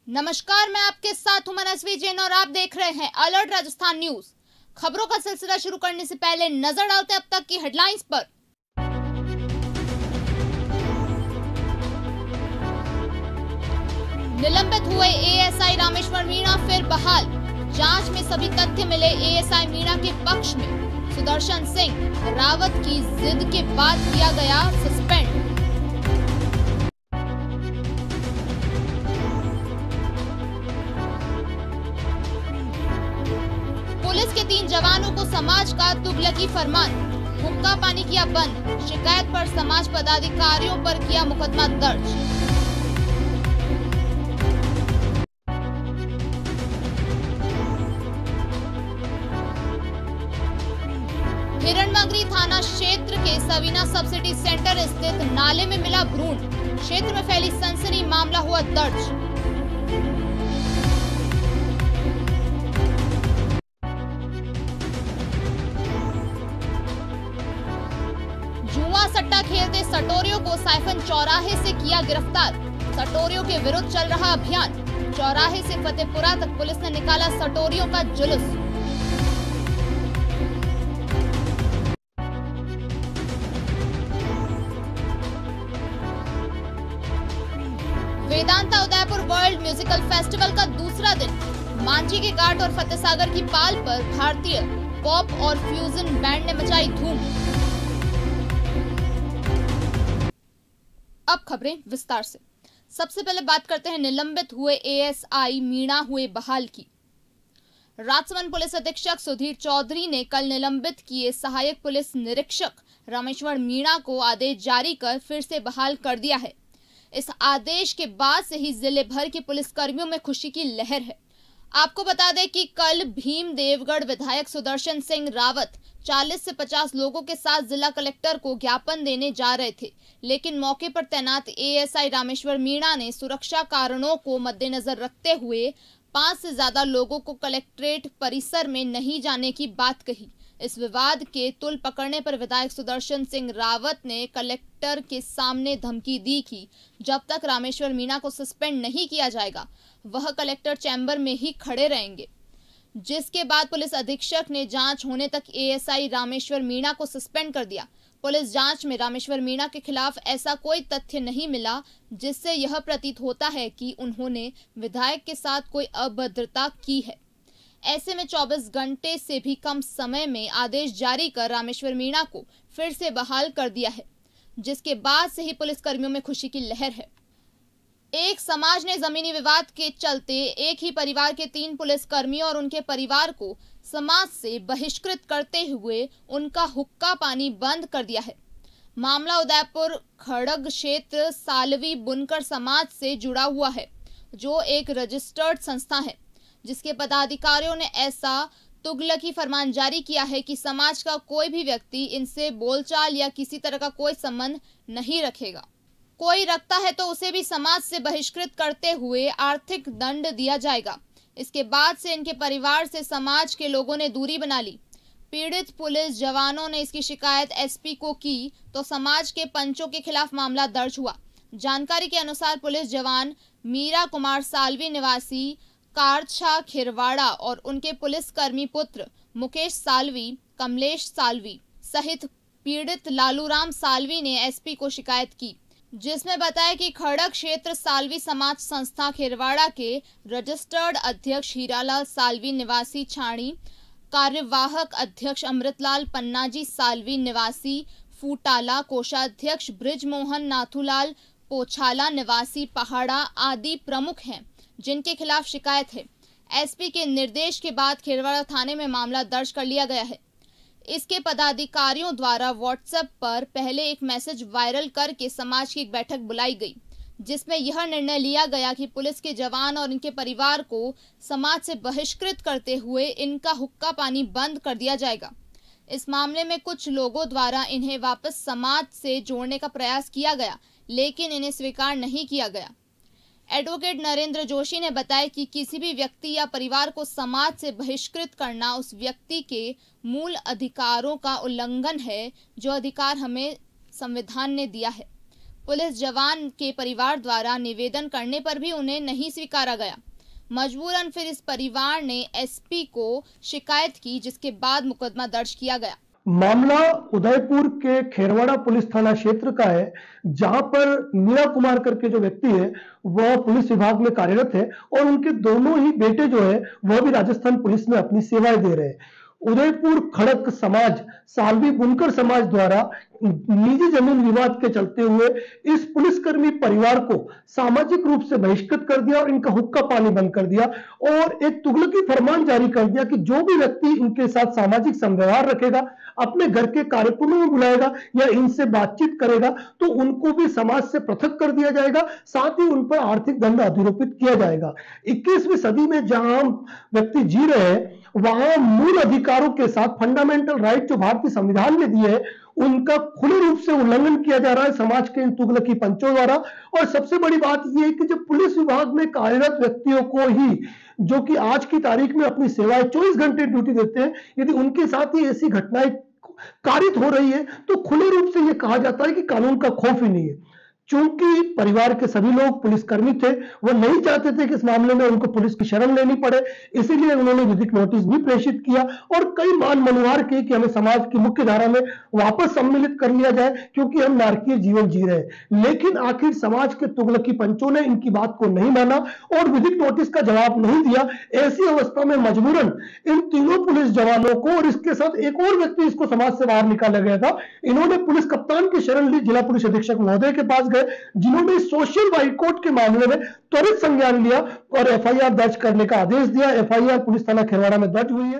नमस्कार, मैं आपके साथ हूं मनस्वी जैन और आप देख रहे हैं अलर्ट राजस्थान न्यूज। खबरों का सिलसिला शुरू करने से पहले नजर डालते हैं अब तक की हेडलाइंस पर। निलंबित हुए एएसआई रामेश्वर मीणा फिर बहाल। जांच में सभी तथ्य मिले एएसआई मीणा के पक्ष में। सुदर्शन सिंह रावत की जिद के बाद किया गया सस्पेंड। पुलिस के 3 जवानों को समाज का तुगलकी फरमान। हुक्का पानी किया बंद। शिकायत पर समाज पदाधिकारियों पर किया मुकदमा दर्ज। हिरणमगरी थाना क्षेत्र के सवीना सब्सिडी सेंटर स्थित नाले में मिला भ्रूण। क्षेत्र में फैली सनसनी, मामला हुआ दर्ज। जुआ सट्टा खेलते सटोरियों को साइफन चौराहे से किया गिरफ्तार। सटोरियों के विरुद्ध चल रहा अभियान। चौराहे से फतेहपुरा तक पुलिस ने निकाला सटोरियों का जुलूस। Vedanta Udaipur world musical festival का दूसरा दिन। मांझी के घाट और फतेहसागर की पाल पर भारतीय पॉप और फ्यूजन बैंड ने मचाई धूम। अब खबरें विस्तार से। सबसे पहले बात करते हैं निलंबित हुए एएसआई मीणा हुए बहाल की। राजसमंद पुलिस अधीक्षक सुधीर चौधरी ने कल निलंबित किए सहायक पुलिस निरीक्षक रामेश्वर मीणा को आदेश जारी कर फिर से बहाल कर दिया है। इस आदेश के बाद से ही जिले भर के पुलिसकर्मियों में खुशी की लहर है। आपको बता दें कि कल भीम देवगढ़ विधायक सुदर्शन सिंह रावत 40 से 50 लोगों के साथ जिला कलेक्टर को ज्ञापन देने जा रहे थे, लेकिन मौके पर तैनात एएसआई रामेश्वर मीणा ने सुरक्षा कारणों को मद्देनजर रखते हुए 5 से ज्यादा लोगों को कलेक्ट्रेट परिसर में नहीं जाने की बात कही। इस विवाद के तुल पकड़ने पर विधायक सुदर्शन सिंह रावत ने कलेक्टर के सामने धमकी दी कि जब तक रामेश्वर मीणा को सस्पेंड नहीं किया जाएगा वह कलेक्टर चैम्बर में ही खड़े रहेंगे, जिसके बाद पुलिस अधीक्षक ने जांच होने तक एएसआई रामेश्वर मीणा को सस्पेंड कर दिया। पुलिस जांच में रामेश्वर मीणा के खिलाफ ऐसा कोई तथ्य नहीं मिला जिससे यह प्रतीत होता है कि उन्होंने विधायक के साथ कोई अभद्रता की है। ऐसे में 24 घंटे से भी कम समय में आदेश जारी कर रामेश्वर मीणा को फिर से बहाल कर दिया है, जिसके बाद से ही पुलिसकर्मियों में खुशी की लहर है। एक समाज ने जमीनी विवाद के चलते एक ही परिवार के 3 पुलिसकर्मियों और उनके परिवार को समाज से बहिष्कृत करते हुए उनका हुक्का पानी बंद कर दिया है। मामला उदयपुर खड़ग क्षेत्र सालवी बुनकर समाज से जुड़ा हुआ है, जो एक रजिस्टर्ड संस्था है, जिसके पदाधिकारियों ने ऐसा तुगलकी फरमान जारी किया है कि समाज का कोई भी व्यक्ति इनसे बोलचाल या किसी तरह का कोई संबंध नहीं रखेगा। कोई रखता है तो उसे भी समाज से बहिष्कृत करते हुए आर्थिक दंड दिया जाएगा। इसके बाद से इनके परिवार से समाज के लोगों ने दूरी बना ली। पीड़ित पुलिस जवानों ने इसकी शिकायत एसपी को की तो समाज के पंचों के खिलाफ मामला दर्ज हुआ। जानकारी के अनुसार पुलिस जवान मीरा कुमार सालवी निवासी कारछा खिरवाड़ा और उनके पुलिसकर्मी पुत्र मुकेश सालवी, कमलेश सालवी सहित पीड़ित लालूराम सालवी ने एसपी को शिकायत की, जिसमें बताया कि खड़ग क्षेत्र सालवी समाज संस्था खिरवाड़ा के रजिस्टर्ड अध्यक्ष हीरालाल सालवी निवासी छाणी, कार्यवाहक अध्यक्ष अमृतलाल पन्नाजी सालवी निवासी फूटाला, कोषाध्यक्ष ब्रिजमोहन नाथूलाल पोछाला निवासी पहाड़ा आदि प्रमुख हैं, जिनके खिलाफ शिकायत है। एसपी के निर्देश के बाद खिरवाड़ा थाने में मामला दर्ज कर लिया गया है। इसके पदाधिकारियों द्वारा व्हाट्सएप पर पहले एक मैसेज वायरल करके समाज की एक बैठक बुलाई गई, जिसमें यह निर्णय लिया गया कि पुलिस के जवान और इनके परिवार को समाज से बहिष्कृत करते हुए इनका हुक्का पानी बंद कर दिया जाएगा। इस मामले में कुछ लोगों द्वारा इन्हें वापस समाज से जोड़ने का प्रयास किया गया, लेकिन इन्हें स्वीकार नहीं किया गया। एडवोकेट नरेंद्र जोशी ने बताया कि किसी भी व्यक्ति या परिवार को समाज से बहिष्कृत करना उस व्यक्ति के मूल अधिकारों का उल्लंघन है, जो अधिकार हमें संविधान ने दिया है। पुलिस जवान के परिवार द्वारा निवेदन करने पर भी उन्हें नहीं स्वीकारा गया। मजबूरन फिर इस परिवार ने एसपी को शिकायत की, जिसके बाद मुकदमा दर्ज किया गया। मामला उदयपुर के खेरवाड़ा पुलिस थाना क्षेत्र का है, जहां पर मीरा कुमार करके जो व्यक्ति है वह पुलिस विभाग में कार्यरत है और उनके दोनों ही बेटे जो है वह भी राजस्थान पुलिस में अपनी सेवाएं दे रहे हैं। उदयपुर खड़क समाज सालवी बुनकर समाज द्वारा निजी जमीन विवाद के चलते हुए इस पुलिसकर्मी परिवार को सामाजिक रूप से बहिष्कृत कर दिया और इनका हुक्का पानी बंद कर दिया और एक तुगलकी फरमान जारी कर दिया कि जो भी व्यक्ति इनके साथ सामाजिक संव्यवहार रखेगा, अपने घर के कार्यक्रमों में बुलाएगा या इनसे बातचीत करेगा तो उनको भी समाज से पृथक कर दिया जाएगा, साथ ही उन पर आर्थिक दंड अधिरोपित किया जाएगा। 21वीं सदी में जहां हम व्यक्ति जी रहे हैं वहां मूल अधिकारों के साथ फंडामेंटल राइट जो भारतीय संविधान में दिए हैं उनका खुले रूप से उल्लंघन किया जा रहा है समाज के इन तुगलकी पंचों द्वारा। और सबसे बड़ी बात यह है कि जो पुलिस विभाग में कार्यरत व्यक्तियों को ही, जो कि आज की तारीख में अपनी सेवाएं 24 घंटे ड्यूटी देते हैं, यदि उनके साथ ही ऐसी घटनाएं कारित हो रही है तो खुले रूप से यह कहा जाता है कि कानून का खौफ ही नहीं है। चूंकि परिवार के सभी लोग पुलिसकर्मी थे, वो नहीं चाहते थे कि इस मामले में उनको पुलिस की शरण लेनी पड़े, इसीलिए उन्होंने विधिक नोटिस भी प्रेषित किया और कई मान मनुहार की कि हमें समाज की मुख्य धारा में वापस सम्मिलित कर लिया जाए क्योंकि हम नारकीय जीवन जी रहे हैं। लेकिन आखिर समाज के तुगलकी पंचों ने इनकी बात को नहीं माना और विधिक नोटिस का जवाब नहीं दिया। ऐसी अवस्था में मजबूरन इन तीनों पुलिस जवानों को और इसके साथ एक और व्यक्ति इसको समाज से बाहर निकाला गया था, इन्होंने पुलिस कप्तान की शरण ली, जिला पुलिस अधीक्षक महोदय के पास, जिन्होंने सोशल बाइकआउट के मामले में त्वरित संज्ञान लिया और एफआईआर दर्ज करने का आदेश दिया। एफआईआर पुलिस थाना खेरवाड़ा में दर्ज हुई है।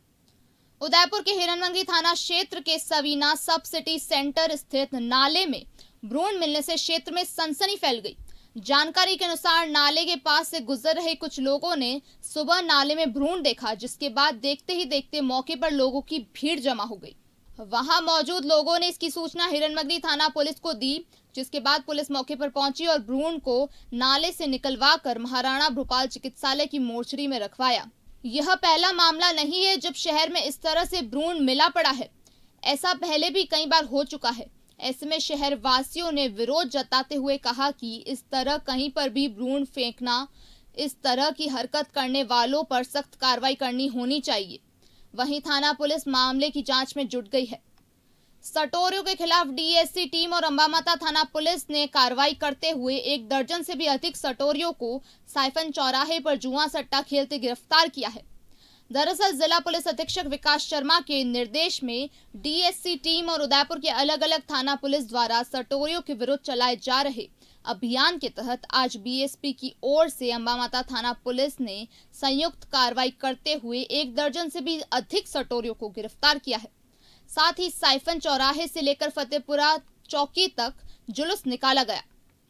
उदयपुर के हिरनमंगी थाना क्षेत्र के सवीना सब सिटी सेंटर स्थित नाले में भ्रूण मिलने से क्षेत्र में सनसनी फैल गई। जानकारी के अनुसार नाले के पास से गुजर रहे कुछ लोगों ने सुबह नाले में भ्रूण देखा, जिसके बाद देखते ही देखते मौके पर लोगों की भीड़ जमा हो गई। वहां मौजूद लोगों ने इसकी सूचना हिरनमंगी थाना पुलिस को दी, जिसके बाद पुलिस मौके पर पहुंची और भ्रूण को नाले से निकलवाकर महाराणा भूपाल चिकित्सालय की मोर्चरी में रखवाया। यह पहला मामला नहीं है जब शहर में इस तरह से भ्रूण मिला पड़ा है, ऐसा पहले भी कई बार हो चुका है। ऐसे में शहर वासियों ने विरोध जताते हुए कहा कि इस तरह कहीं पर भी भ्रूण फेंकना, इस तरह की हरकत करने वालों पर सख्त कार्रवाई करनी होनी चाहिए। वहीं थाना पुलिस मामले की जांच में जुट गई है। सटोरियों के खिलाफ डीएससी टीम और अंबामाता थाना पुलिस ने कार्रवाई करते हुए 1 दर्जन से भी अधिक सटोरियों को साइफन चौराहे पर जुआ सट्टा खेलते गिरफ्तार किया है। दरअसल जिला पुलिस अधीक्षक विकास शर्मा के निर्देश में डीएससी टीम और उदयपुर के अलग अलग थाना पुलिस द्वारा सटोरियों के विरुद्ध चलाए जा रहे अभियान के तहत आज बीएसपी की ओर से अंबामाता थाना पुलिस ने संयुक्त कार्रवाई करते हुए 1 दर्जन से भी अधिक सटोरियों को गिरफ्तार किया है। साथ ही साइफन चौराहे से लेकर फतेहपुरा चौकी तक जुलूस निकाला गया।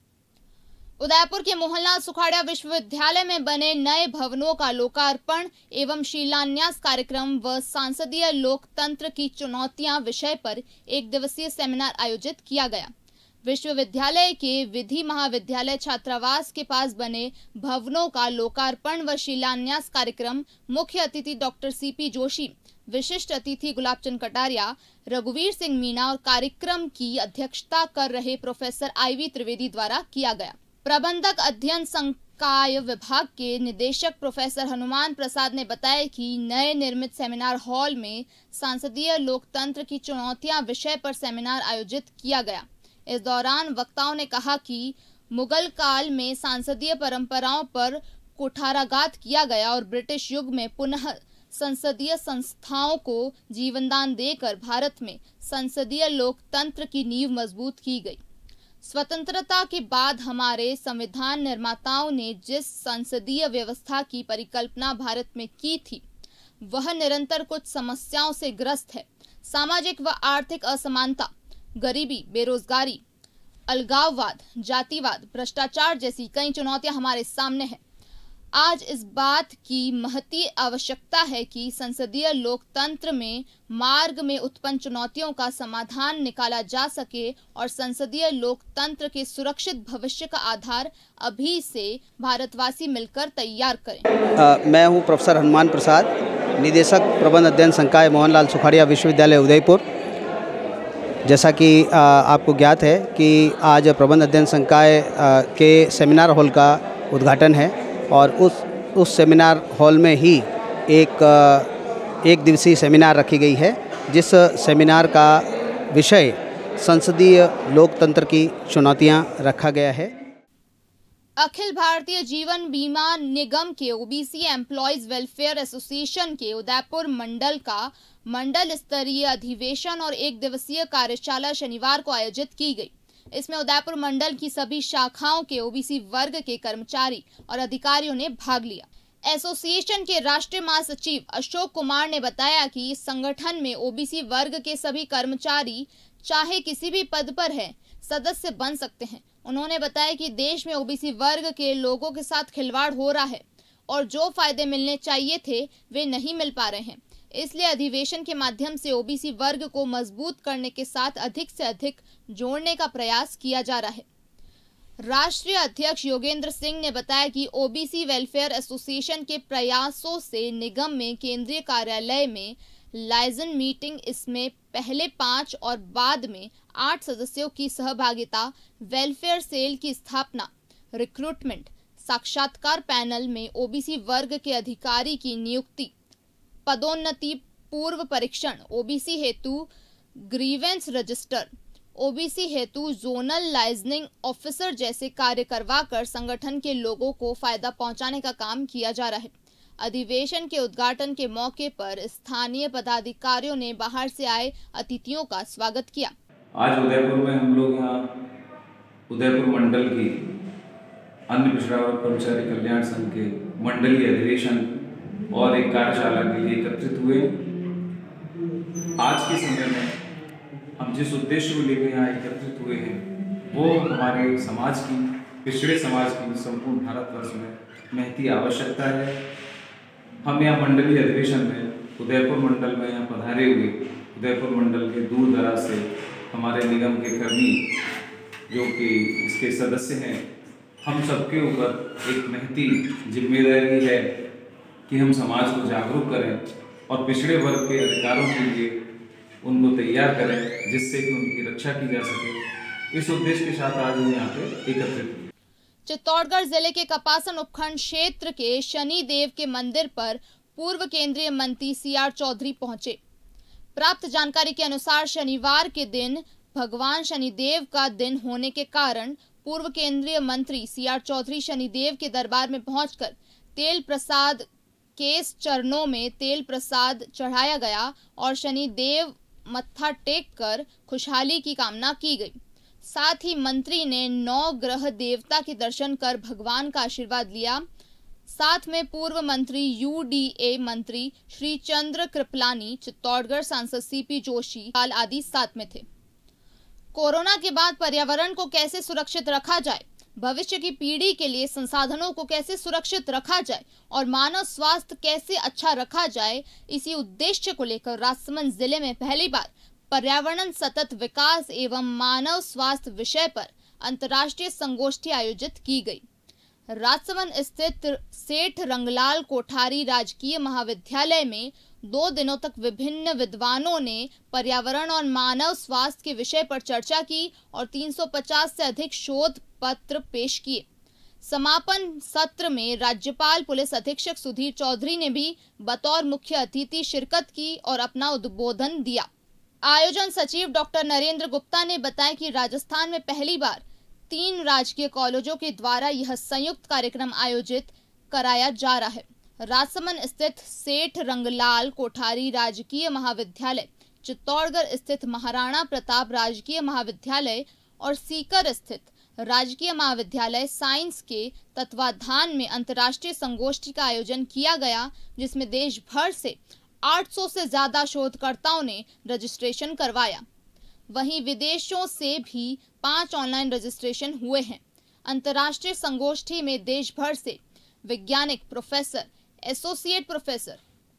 उदयपुर के मोहनलाल सुखाड़िया विश्वविद्यालय में बने नए भवनों का लोकार्पण एवं शिलान्यास कार्यक्रम व सांसदीय लोकतंत्र की चुनौतियां विषय पर 1 दिवसीय सेमिनार आयोजित किया गया। विश्वविद्यालय के विधि महाविद्यालय छात्रावास के पास बने भवनों का लोकार्पण व शिलान्यास कार्यक्रम मुख्य अतिथि डॉक्टर सीपी जोशी, विशिष्ट अतिथि गुलाबचंद कटारिया, रघुवीर सिंह मीणा और कार्यक्रम की अध्यक्षता कर रहे प्रोफेसर आईवी त्रिवेदी द्वारा किया गया। प्रबंधक अध्ययन संकाय विभाग के निदेशक प्रोफेसर हनुमान प्रसाद ने बताया कि नए निर्मित सेमिनार हॉल में सांसदीय लोकतंत्र की चुनौतियां विषय पर सेमिनार आयोजित किया गया। इस दौरान वक्ताओं ने कहा कि मुगल काल में सांसदीय परंपराओं पर कुठाराघात किया गया और ब्रिटिश युग में पुनः संसदीय संस्थाओं को जीवनदान देकर भारत में संसदीय लोकतंत्र की नींव मजबूत की गई। स्वतंत्रता के बाद हमारे संविधान निर्माताओं ने जिस संसदीय व्यवस्था की परिकल्पना भारत में की थी, वह निरंतर कुछ समस्याओं से ग्रस्त है। सामाजिक व आर्थिक असमानता, गरीबी, बेरोजगारी, अलगाववाद, जातिवाद, भ्रष्टाचार जैसी कई चुनौतियां हमारे सामने हैं। आज इस बात की महती आवश्यकता है कि संसदीय लोकतंत्र में मार्ग में उत्पन्न चुनौतियों का समाधान निकाला जा सके और संसदीय लोकतंत्र के सुरक्षित भविष्य का आधार अभी से भारतवासी मिलकर तैयार करें। मैं हूं प्रोफेसर हनुमान प्रसाद, निदेशक प्रबंध अध्ययन संकाय मोहनलाल सुखाड़िया विश्वविद्यालय उदयपुर। जैसा कि आपको ज्ञात है कि आज प्रबंध अध्ययन संकाय के सेमिनार हॉल का उद्घाटन है और उस सेमिनार हॉल में ही एक दिवसीय सेमिनार रखी गई है, जिस सेमिनार का विषय संसदीय लोकतंत्र की चुनौतियां रखा गया है। अखिल भारतीय जीवन बीमा निगम के ओबीसी एम्प्लॉयज वेलफेयर एसोसिएशन के उदयपुर मंडल का मंडल स्तरीय अधिवेशन और एक दिवसीय कार्यशाला शनिवार को आयोजित की गई। इसमें उदयपुर मंडल की सभी शाखाओं के ओबीसी वर्ग के कर्मचारी और अधिकारियों ने भाग लिया। एसोसिएशन के राष्ट्रीय महासचिव अशोक कुमार ने बताया कि इस संगठन में ओबीसी वर्ग के सभी कर्मचारी चाहे किसी भी पद पर है सदस्य बन सकते हैं। उन्होंने बताया कि देश में ओबीसी वर्ग के लोगों के साथ खिलवाड़ हो रहा है और जो फायदे मिलने चाहिए थे वे नहीं मिल पा रहे हैं। इसलिए अधिवेशन के माध्यम से ओबीसी वर्ग को मजबूत करने के साथ अधिक से अधिक जोड़ने का प्रयास किया जा रहा है। राष्ट्रीय अध्यक्ष योगेंद्र सिंह ने बताया कि ओबीसी वेलफेयर एसोसिएशन के प्रयासों से निगम में केंद्रीय कार्यालय में लाइजन मीटिंग, इसमें पहले 5 और बाद में 8 सदस्यों की सहभागिता, वेलफेयर सेल की स्थापना, रिक्रूटमेंट, साक्षात्कार पैनल में ओबीसी वर्ग के अधिकारी की नियुक्ति, पदोन्नति, पूर्व परीक्षण, ओबीसी हेतु ग्रीवेंस रजिस्टर, ओबीसी हेतु जोनल लाइजनिंग ऑफिसर जैसे कार्य करवाकर संगठन के लोगों को फायदा पहुंचाने का काम किया जा रहा है। अधिवेशन के उद्घाटन के मौके पर स्थानीय पदाधिकारियों ने बाहर से आए अतिथियों का स्वागत किया। आज उदयपुर में हम लोग यहाँ उदयपुर मंडल की अन्य पिछड़ा वर्ग कर्मचारी कल्याण संघ के मंडलीय अधिवेशन और एक कार्यशाला के लिए एकत्रित हुए। आज के समय में हम जिस उद्देश्य को लेकर यहाँ एकत्रित हुए हैं वो हमारे समाज की, पिछड़े समाज की संपूर्ण भारतवर्ष में महती आवश्यकता है। हम यहाँ मंडलीय अधिवेशन में उदयपुर मंडल में यहाँ पधारे हुए उदयपुर मंडल के दूर दराज से हमारे निगम के कर्मी जो कि इसके सदस्य हैं, हम सबके ऊपर एक महती जिम्मेदारी है कि हम समाज को जागरूक करें और पिछड़े वर्ग के अधिकारों के लिए उनको तैयार करें जिससे कि उनकी रक्षा की जा सके। इस उद्देश्य के साथ आज हम यहाँ पे एकत्रित हुए। चित्तौड़गढ़ जिले के कपासन उपखंड क्षेत्र के शनि देव के मंदिर पर पूर्व केंद्रीय मंत्री सीआर चौधरी पहुंचे। प्राप्त जानकारी के अनुसार शनिवार के दिन भगवान शनिदेव का दिन होने के कारण पूर्व केंद्रीय मंत्री सीआर चौधरी शनिदेव के दरबार में पहुंचकर तेल प्रसाद केस चरणों में तेल प्रसाद चढ़ाया गया और शनिदेव मत्था टेक कर खुशहाली की कामना की गई। साथ ही मंत्री ने 9 ग्रह देवता के दर्शन कर भगवान का आशीर्वाद लिया। साथ में पूर्व मंत्री यूडीए मंत्री श्री चंद्र कृपलानी, चित्तौड़गढ़ सांसद सीपी जोशी आदि साथ में थे। कोरोना के बाद पर्यावरण को कैसे सुरक्षित रखा जाए, भविष्य की पीढ़ी के लिए संसाधनों को कैसे सुरक्षित रखा जाए और मानव स्वास्थ्य कैसे अच्छा रखा जाए, इसी उद्देश्य को लेकर राजसमंद जिले में पहली बार पर्यावरण सतत विकास एवं मानव स्वास्थ्य विषय पर अंतर्राष्ट्रीय संगोष्ठी आयोजित की गई। राजसमंद स्थित सेठ रंगलाल कोठारी राजकीय महाविद्यालय में 2 दिनों तक विभिन्न विद्वानों ने पर्यावरण और मानव स्वास्थ्य के विषय पर चर्चा की और 350 से अधिक शोध पत्र पेश किए। समापन सत्र में राज्यपाल पुलिस अधीक्षक सुधीर चौधरी ने भी बतौर मुख्य अतिथि शिरकत की और अपना उद्बोधन दिया। आयोजन सचिव डॉक्टर नरेंद्र गुप्ता ने बताया कि राजस्थान में पहली बार 3 राजकीय कॉलेजों के द्वारा यह संयुक्त कार्यक्रम आयोजित कराया जा रहा है। राजसमंद स्थित सेठ रंगलाल कोठारी राजकीय महाविद्यालय, चित्तौड़गढ़ स्थित महाराणा प्रताप राजकीय महाविद्यालय और सीकर स्थित राजकीय महाविद्यालय साइंस के तत्वाधान में अंतर्राष्ट्रीय संगोष्ठी का आयोजन किया गया, जिसमें देश भर से 800 से ज्यादा शोधकर्ताओं ने रजिस्ट्रेशन करवाया। वहीं विदेशों से भी 5 ऑनलाइन रजिस्ट्रेशन हुए हैं। अंतर्राष्ट्रीय संगोष्ठी में देश भर से वैज्ञानिक, professor, associate professor,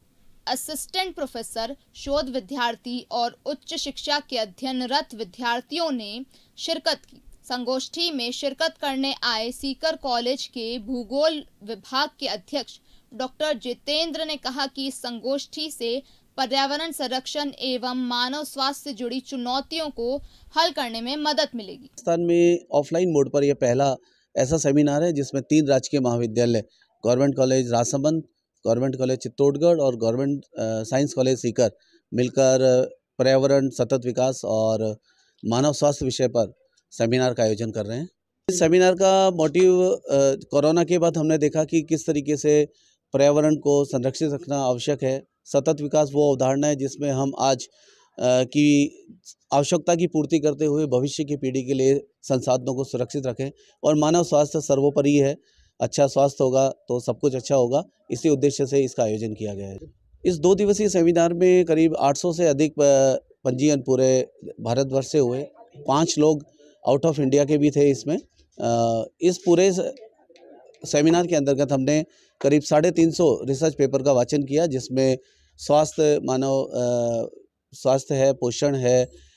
assistant professor, शोध विद्यार्थी और उच्च शिक्षा के अध्ययनरत विद्यार्थियों ने शिरकत की। संगोष्ठी में शिरकत करने आए सीकर कॉलेज के भूगोल विभाग के अध्यक्ष डॉक्टर जितेंद्र ने कहा कि इस संगोष्ठी से पर्यावरण संरक्षण एवं मानव स्वास्थ्य से जुड़ी चुनौतियों को हल करने में मदद मिलेगी। राजस्थान में ऑफलाइन मोड पर यह पहला ऐसा सेमिनार है जिसमें 3 राजकीय महाविद्यालय, government college Rajsamand, government college Chittorgarh और गवर्नमेंट साइंस कॉलेज सीकर मिलकर पर्यावरण, सतत विकास और मानव स्वास्थ्य विषय पर सेमिनार का आयोजन कर रहे हैं। इस सेमिनार का मोटिव कोरोना के बाद हमने देखा कि किस तरीके से पर्यावरण को संरक्षित रखना आवश्यक है। सतत विकास वो अवधारणा है जिसमें हम आज की आवश्यकता की पूर्ति करते हुए भविष्य की पीढ़ी के लिए संसाधनों को सुरक्षित रखें और मानव स्वास्थ्य सर्वोपरि है। अच्छा स्वास्थ्य होगा तो सब कुछ अच्छा होगा। इसी उद्देश्य से इसका आयोजन किया गया है। इस 2 दिवसीय सेमिनार में करीब 800 से अधिक पंजीयन पूरे भारतवर्ष से हुए। 5 लोग आउट ऑफ इंडिया के भी थे इसमें। इस पूरे सेमिनार के अंतर्गत हमने करीब 350 रिसर्च पेपर का वाचन किया, जिसमें स्वास्थ्य, मानव स्वास्थ्य है, पोषण है,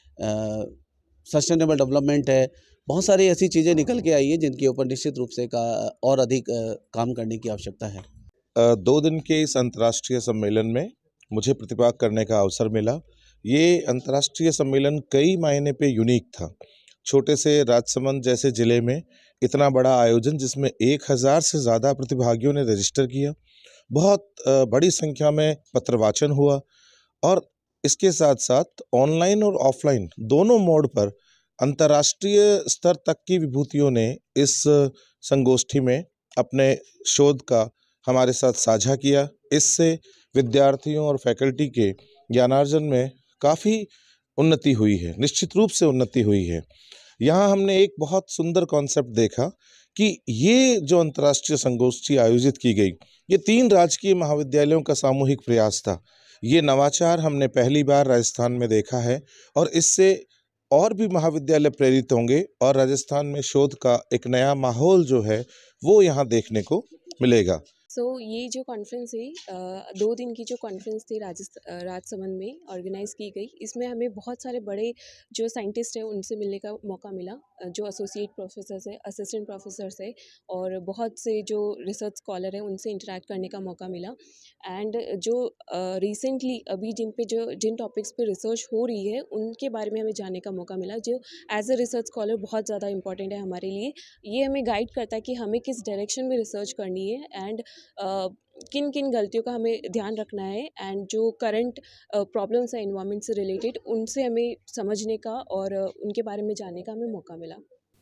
सस्टेनेबल डेवलपमेंट है, बहुत सारी ऐसी चीज़ें निकल के आई है जिनके ऊपर निश्चित रूप से और अधिक काम करने की आवश्यकता है। 2 दिन के इस अंतर्राष्ट्रीय सम्मेलन में मुझे प्रतिभाग करने का अवसर मिला। ये अंतर्राष्ट्रीय सम्मेलन कई मायने पे यूनिक था। छोटे से राजसमंद जैसे ज़िले में इतना बड़ा आयोजन जिसमें 1000 से ज़्यादा प्रतिभागियों ने रजिस्टर किया। बहुत बड़ी संख्या में पत्रवाचन हुआ और इसके साथ साथ ऑनलाइन और ऑफलाइन दोनों मोड पर अंतर्राष्ट्रीय स्तर तक की विभूतियों ने इस संगोष्ठी में अपने शोध का हमारे साथ साझा किया। इससे विद्यार्थियों और फैकल्टी के ज्ञानार्जन में काफ़ी उन्नति हुई है, निश्चित रूप से उन्नति हुई है। यहाँ हमने एक बहुत सुंदर कॉन्सेप्ट देखा कि ये जो अंतर्राष्ट्रीय संगोष्ठी आयोजित की गई, ये 3 राजकीय महाविद्यालयों का सामूहिक प्रयास था। ये नवाचार हमने पहली बार राजस्थान में देखा है और इससे और भी महाविद्यालय प्रेरित होंगे और राजस्थान में शोध का एक नया माहौल जो है वो यहाँ देखने को मिलेगा। ये जो कॉन्फ्रेंस है 2 दिन की जो कॉन्फ्रेंस थी राजसमंद में ऑर्गेनाइज़ की गई, इसमें हमें बहुत सारे बड़े जो साइंटिस्ट हैं उनसे मिलने का मौका मिला, जो एसोसिएट प्रोफेसर्स है, असिस्टेंट प्रोफेसर्स है और बहुत से जो रिसर्च स्कॉलर हैं उनसे इंटरेक्ट करने का मौका मिला। एंड जो रिसेंटली अभी जिन टॉपिक्स पे रिसर्च हो रही है उनके बारे में हमें जानने का मौका मिला, जो एज ए रिसर्च स्कॉलर बहुत ज़्यादा इंपॉर्टेंट है हमारे लिए। ये हमें गाइड करता है कि हमें किस डायरेक्शन में रिसर्च करनी है एंड किन किन गलतियों का हमें ध्यान रखना है एंड जो करंट प्रॉब्लम्स है एनवायरनमेंट से रिलेटेड उनसे हमें समझने का और उनके बारे में जानने का हमें मौका मिला।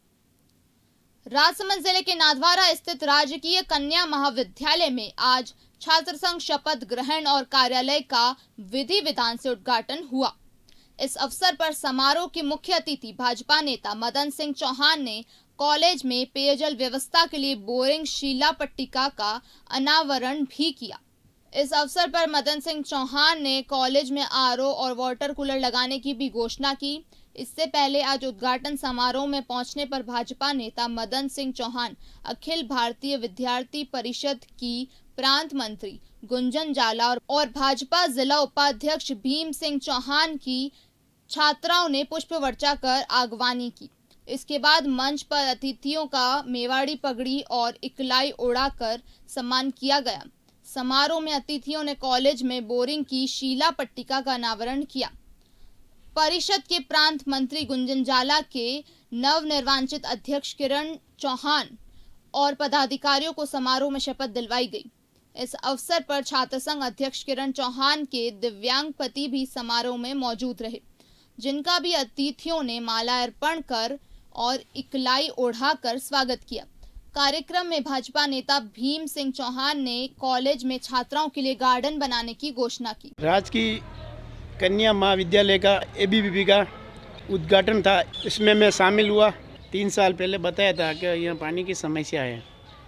राजसमंद जिले के नाथद्वारा स्थित राजकीय कन्या महाविद्यालय में आज छात्र संघ शपथ ग्रहण और कार्यालय का विधि विधान से उद्घाटन हुआ। इस अवसर पर समारोह के मुख्य अतिथि भाजपा नेता मदन सिंह चौहान ने कॉलेज में पेयजल व्यवस्था के लिए बोरिंग शिला पट्टिका का अनावरण भी किया। इस अवसर पर मदन सिंह चौहान ने कॉलेज में आरओ और वाटर कूलर लगाने की भी घोषणा की। इससे पहले आज उद्घाटन समारोह में पहुंचने पर भाजपा नेता मदन सिंह चौहान अखिल भारतीय विद्यार्थी परिषद की प्रांत मंत्री गुंजन जाला और भाजपा जिला उपाध्यक्ष भीम सिंह चौहान की छात्राओं ने पुष्प वर्चा कर आगवानी की। इसके बाद मंच पर अतिथियों का मेवाड़ी पगड़ी और इकलाई उड़ाकर सम्मान किया गया। समारोह में अतिथियों ने कॉलेज में बोरिंग की शीला पट्टिका का अनावरण किया। परिषद के प्रांत मंत्री गुंजन जाला के नवनिर्वाचित अध्यक्ष किरण चौहान और पदाधिकारियों को समारोह में शपथ दिलवाई गई। इस अवसर पर छात्र संघ अध्यक्ष किरण चौहान के दिव्यांग पति भी समारोह में मौजूद रहे, जिनका भी अतिथियों ने माला अर्पण कर और इकलाई ओढ़ाकर स्वागत किया। कार्यक्रम में भाजपा नेता भीम सिंह चौहान ने कॉलेज में छात्राओं के लिए गार्डन बनाने की घोषणा की। राजकीय कन्या महाविद्यालय का एबीवीपी का उद्घाटन था, इसमें मैं शामिल हुआ। 3 साल पहले बताया था कि यहाँ पानी की समस्या है,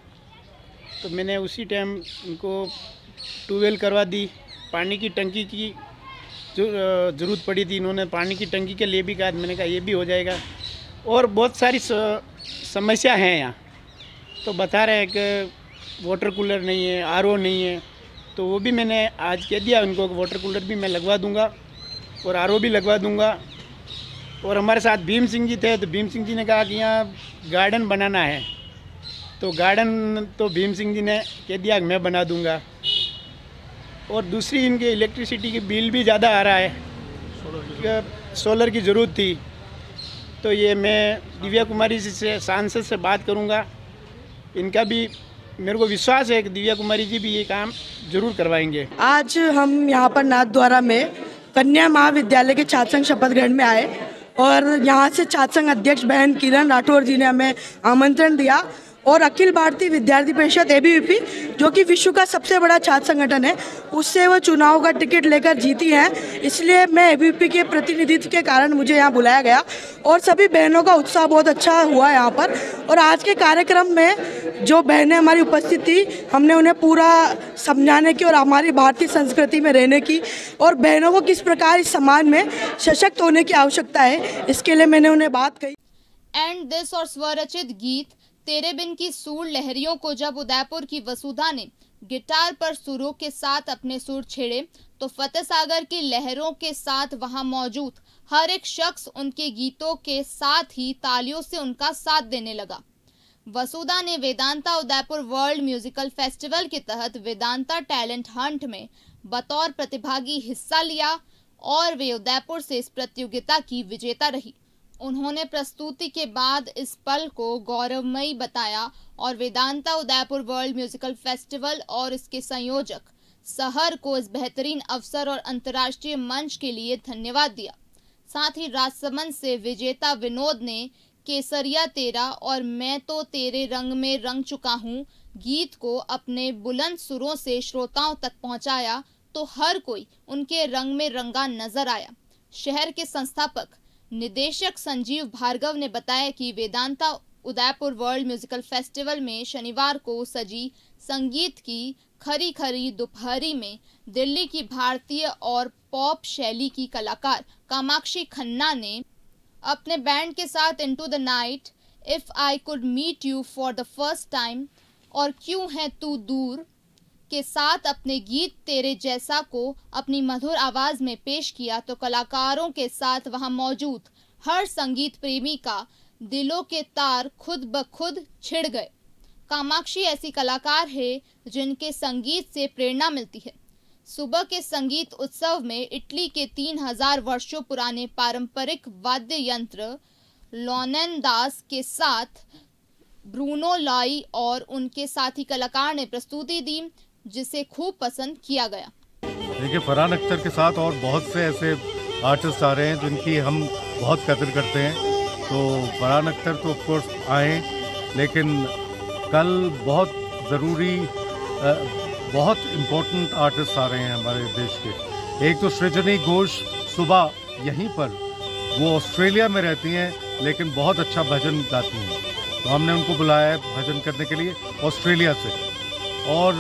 तो मैंने उसी टाइम उनको ट्यूबवेल करवा दी। पानी की टंकी की जो ज़रूरत पड़ी थी, इन्होंने पानी की टंकी के लिए भी कहा। मैंने कहा ये भी हो जाएगा। और बहुत सारी समस्या हैं यहाँ, तो बता रहे हैं कि वाटर कूलर नहीं है, आरओ नहीं है, तो वो भी मैंने आज कह दिया उनको कि वाटर कूलर भी मैं लगवा दूंगा और आरओ भी लगवा दूंगा। और हमारे साथ भीम सिंह जी थे, तो भीम सिंह जी ने कहा कि यहाँ गार्डन बनाना है, तो गार्डन तो भीम सिंह जी ने कह दिया कि मैं बना दूंगा। और दूसरी इनके इलेक्ट्रिसिटी की बिल भी ज़्यादा आ रहा है, सोलर की ज़रूरत थी। तो ये मैं दिव्या कुमारी जी से, सांसद से बात करूँगा। इनका भी मेरे को विश्वास है कि दिव्या कुमारी जी भी ये काम जरूर करवाएंगे। आज हम यहाँ पर नाथद्वारा में कन्या महाविद्यालय के छात्र संघ शपथ ग्रहण में आए और यहाँ से छात्र संघ अध्यक्ष बहन किरण राठौर जी ने हमें आमंत्रण दिया और अखिल भारतीय विद्यार्थी परिषद ABVP, जो कि विश्व का सबसे बड़ा छात्र संगठन है, उससे वो चुनाव का टिकट लेकर जीती हैं। इसलिए मैं ABVP के प्रतिनिधित्व के कारण मुझे यहाँ बुलाया गया और सभी बहनों का उत्साह बहुत अच्छा हुआ यहाँ पर। और आज के कार्यक्रम में जो बहनें हमारी उपस्थित थी, हमने उन्हें पूरा समझाने की और हमारी भारतीय संस्कृति में रहने की और बहनों को किस प्रकार इस समाज में सशक्त होने की आवश्यकता है, इसके लिए मैंने उन्हें बात कही। एंड दिस और स्वरचित गीत तेरे बिन की सूर लहरियों को जब उदयपुर की वसुधा ने गिटार पर सुरों के साथ अपने सुर छेड़े तो फतेह सागर की लहरों के साथ वहां मौजूद हर एक शख्स उनके गीतों के साथ ही तालियों से उनका साथ देने लगा। वसुधा ने Vedanta Udaipur world musical festival के तहत वेदांता टैलेंट हंट में बतौर प्रतिभागी हिस्सा लिया और वे उदयपुर से इस प्रतियोगिता की विजेता रही। उन्होंने प्रस्तुति के बाद इस पल को गौरवमयी बताया और Vedanta Udaipur world musical festival और इसके संयोजक सहर को इस बेहतरीन अवसर और अंतर्राष्ट्रीय मंच के लिए धन्यवाद दिया। साथ ही राजसमंद से विजेता विनोद ने केसरिया तेरा और मैं तो तेरे रंग में रंग चुका हूँ गीत को अपने बुलंद सुरों से श्रोताओं तक पहुंचाया तो हर कोई उनके रंग में रंगा नजर आया। शहर के संस्थापक निदेशक संजीव भार्गव ने बताया कि Vedanta Udaipur world musical festival में शनिवार को सजी संगीत की खरी खरी दोपहरी में दिल्ली की भारतीय और पॉप शैली की कलाकार कामाक्षी खन्ना ने अपने बैंड के साथ into the night, if I could meet you for the first time और क्यों है तू दूर के साथ अपने गीत तेरे जैसा को अपनी मधुर आवाज में पेश किया तो कलाकारों के साथ वहां मौजूद हर संगीत प्रेमी का दिलों के तार खुद ब खुद छिड़ गए। कामाक्षी ऐसी कलाकार है जिनके संगीत से प्रेरणा मिलती है। सुबह के संगीत उत्सव में इटली के 3000 वर्षों पुराने पारंपरिक वाद्य यंत्र लोनेनदास के साथ ब्रूनो लाई और उनके साथी कलाकार ने प्रस्तुति दी जिसे खूब पसंद किया गया। देखिए, फरहान अख्तर के साथ और बहुत से ऐसे आर्टिस्ट आ रहे हैं जिनकी हम बहुत कदर करते हैं। तो फरहान अख्तर तो ऑफ कोर्स आए, लेकिन कल बहुत ज़रूरी बहुत इम्पोर्टेंट आर्टिस्ट आ रहे हैं हमारे देश के। एक तो सृजनी घोष सुबह यहीं पर, वो ऑस्ट्रेलिया में रहती हैं लेकिन बहुत अच्छा भजन गाती हैं, तो हमने उनको बुलाया है भजन करने के लिए ऑस्ट्रेलिया से। और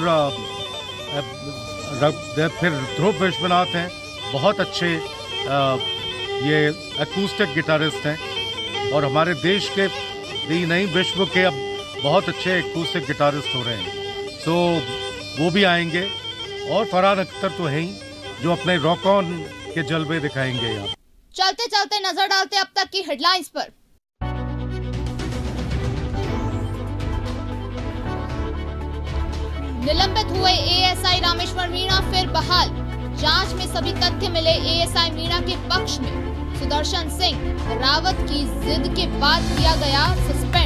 फिर ध्रुव विश्वनाथ हैं, बहुत अच्छे ये एकूस्टिक गिटारिस्ट हैं और हमारे देश के ही नहीं विश्व के अब बहुत अच्छे एकूस्टिक गिटारिस्ट हो रहे हैं। सो वो भी आएंगे और फरहान अख्तर तो है ही जो अपने रॉक ऑन के जलवे दिखाएंगे यहाँ। चलते चलते नजर डालते अब तक की हेडलाइंस पर। निलंबित हुए एएसआई रामेश्वर मीणा फिर बहाल, जांच में सभी तथ्य मिले एएसआई मीणा के पक्ष में। सुदर्शन सिंह रावत की जिद के बाद किया गया सस्पेंड।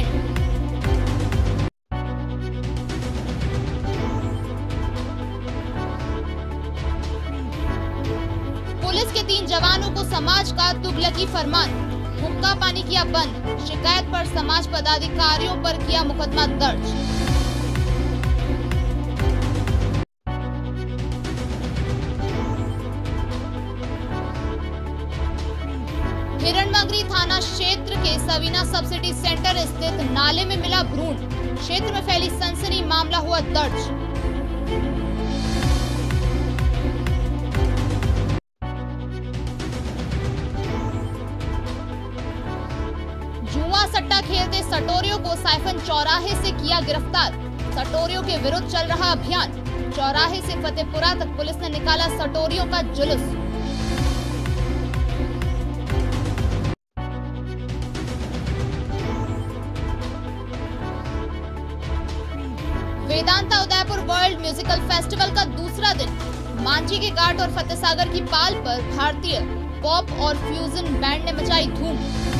पुलिस के 3 जवानों को समाज का तुगलकी फरमान, हुक्का पानी किया बंद, शिकायत पर समाज पदाधिकारियों पर किया मुकदमा दर्ज। हिरणमगरी थाना क्षेत्र के सवीना सब्सिडी सेंटर स्थित नाले में मिला भ्रूण, क्षेत्र में फैली सनसनी, मामला हुआ दर्ज। जुआ सट्टा खेलते सटोरियों को साइफन चौराहे से किया गिरफ्तार, सटोरियों के विरुद्ध चल रहा अभियान, चौराहे से फतेहपुरा तक पुलिस ने निकाला सटोरियों का जुलूस। Vedanta Udaipur world musical festival का दूसरा दिन, मांझी के घाट और फतेहसागर की पाल पर भारतीय पॉप और फ्यूजन बैंड ने मचाई धूम।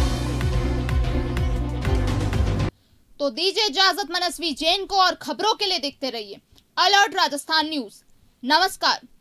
तो दीजिए इजाजत मनस्वी जैन को, और खबरों के लिए देखते रहिए अलर्ट राजस्थान न्यूज। नमस्कार।